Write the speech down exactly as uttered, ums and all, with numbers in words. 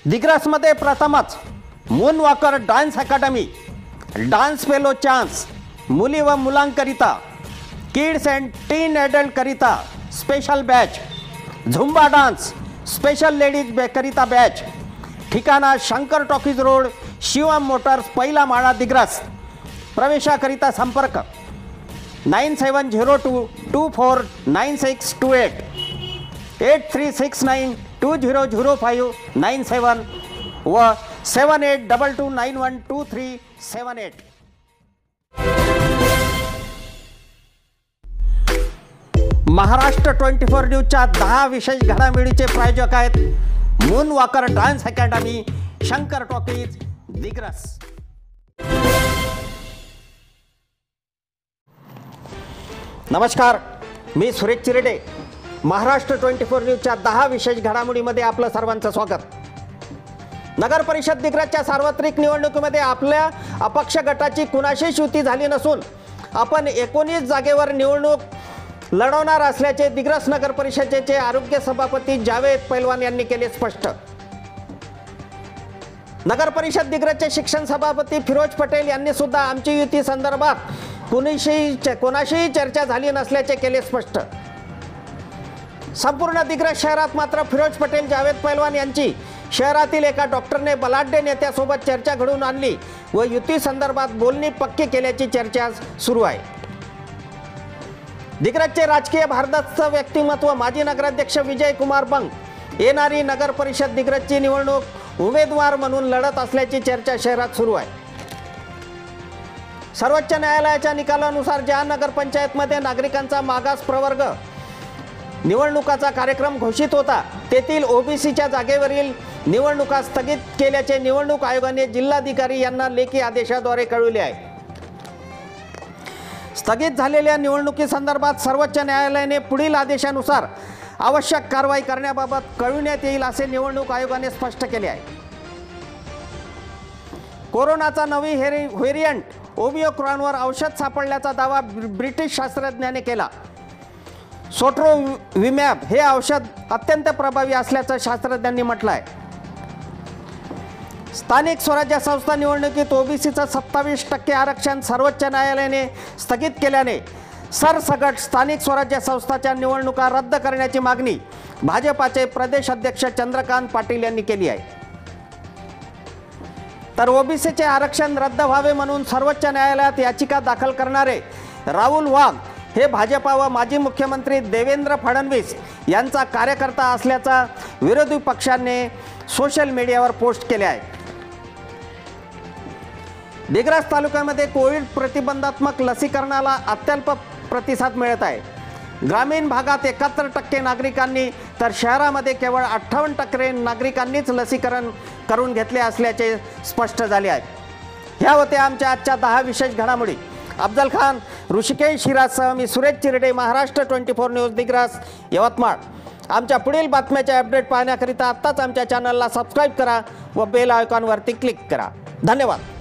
दिग्रसमध्ये प्रथमच moon walker dance academy, dance fellow chance, मुली व मुलांकरिता, किड्स अँड टीन ॲडल्ट करिता special batch, Zumba dance special ladies करिता बॅच। ठिकाणा Shankar talkies road, Shivam motors, पहिला माळा, दिग्रस। प्रवेशाकरिता संपर्क nine seven zero two two four nine six two eight eight three six nine two zero zero five nine seven व seven eight double two nine one two three seven eight. Maharashtra twenty four न्यूजच्या दहा विशेष घडामोडीचे प्रायोजक आहेत moon walker dance academy, Shankar talkies, Digras. नमस्कार, मी Suresh Chirde. Maharashtra twenty four न्यूजच्या दहा विशेष घडामोडीमध्ये आपलं सर्वांचं स्वागत। नगर परिषद दिग्रसच्या सार्वत्रिक निवडणुकीमध्ये आपल्या अपक्ष गटाची कुणाशीच युती झाली नसून आपण एकोणीस जागेवर निवडणूक लढवणार असल्याचे दिग्रस नगर परिषदेचे आरोग्य सभापती जावेद पैलवान यांनी केले स्पष्ट। नगर परिषद दिग्रसचे शिक्षण सभापती फिरोज पटेल यांनी सुद्धा आमची युती संदर्भात कुणाशी कोणाशीही चर्चा झाली नसल्याचे केले स्पष्ट। संपूर्ण दिग्रस शहरात मात्र फिरोज पटेल, जावेद पैलवान यांची शहरातील एका डॉक्टरने बलाढ्य नेत्यासोबत चर्चा घडवून आणली व युती संदर्भात बोलणी पक्की केल्याची चर्चा सुरू आहे। दिग्रसचे राजकीय भारदस्त व्यक्तिमत्व माजी नगराध्यक्ष विजय कुमार बंग येणारी नगर परिषद दिग्रसची निवडणूक उमेदवार म्हणून लढत असल्याची चर्चा शहरात सुरू आहे। सर्वोच्च न्यायालयाच्या निकालानुसार ज्या नगरपंचायतमध्ये नागरिकांचा मागास प्रवर्ग निवडणुकाचा कार्यक्रम घोषित होता तेथील ओबीसीच्या जागेवरील निवडणुका स्थगित केल्याचे निवडणूक आयोगाने जिल्हाधिकारी यांना लेखी आदेशाद्वारे कळविले आहे। स्थगित झालेल्या निवडणुकीसंदर्भात सर्वोच्च न्यायालयाने पुढील आदेशानुसार आवश्यक कारवाई करण्याबाबत कळविण्यात येईल असे निवडणूक आयोगाने स्पष्ट केले आहे। कोरोनाचा नवी व्हेरियंट ओमिक्रॉनवर औषध सापडल्याचा दावा ब्रिटिश शास्त्रज्ञांनी केला। सोट्रोविमॅब हे औषध अत्यंत प्रभावी असल्याचं शास्त्रज्ञांनी म्हटलं आहे। स्थानिक स्वराज्य संस्था निवडणुकीत ओबीसीचं सत्तावीस टक्के आरक्षण सर्वोच्च न्यायालयाने स्थगित केल्याने सरसकट स्थानिक स्वराज्य संस्थांच्या निवडणुका रद्द करण्याची मागणी भाजपाचे प्रदेश अध्यक्ष चंद्रकांत पाटील यांनी केली आहे। तर ओबीसीचे आरक्षण रद्द व्हावे म्हणून सर्वोच्च न्यायालयात याचिका दाखल करणारे राहुल वाघ हे भाजपा व माजी मुख्यमंत्री देवेंद्र फडणवीस यांचा कार्यकर्ता असल्याचा विरोधी पक्षाने सोशल मीडियावर पोस्ट केले आहे। दिग्रस तालुक्यामध्ये कोविड प्रतिबंधात्मक लसीकरणाला अत्यल्प प्रतिसाद मिळत आहे। ग्रामीण भागात एकाहत्तर टक्के नागरिकांनी तर शहरामध्ये केवळ अठ्ठावन्न टक्के नागरिकांनीच लसीकरण करून घेतले असल्याचे स्पष्ट झाले आहे। ह्या होत्या आमच्या आजच्या दहा विशेष घडामोडी। अफजल खान, ऋषिकेश हिराजसह मी Suresh Chirde, Maharashtra twenty four news, Digras, Yavatmal. आमच्या पुढील बातम्याचे अपडेट पाहण्याकरिता आत्ताच आमच्या चॅनलला सबस्क्राईब करा व बेल आयकॉनवरती क्लिक करा। धन्यवाद।